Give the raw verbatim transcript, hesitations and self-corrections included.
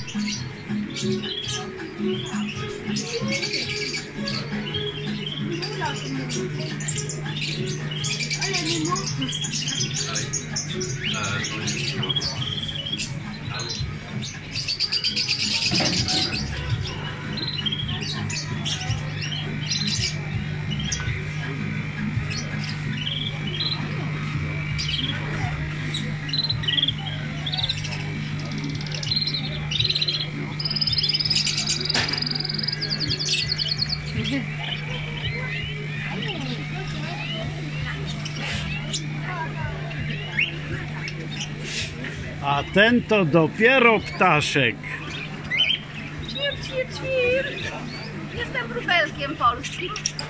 A ten to dopiero ptaszek. Ćwir, ćwir, ćwir. Jestem wróbelkiem polskim.